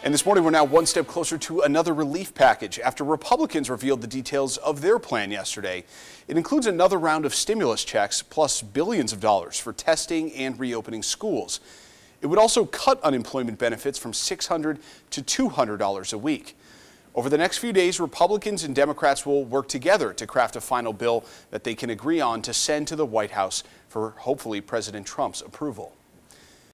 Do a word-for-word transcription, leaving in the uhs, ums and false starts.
And this morning, we're now one step closer to another relief package after Republicans revealed the details of their plan yesterday. It includes another round of stimulus checks plus billions of dollars for testing and reopening schools. It would also cut unemployment benefits from six hundred dollars to two hundred dollars a week. Over the next few days, Republicans and Democrats will work together to craft a final bill that they can agree on to send to the White House for hopefully President Trump's approval.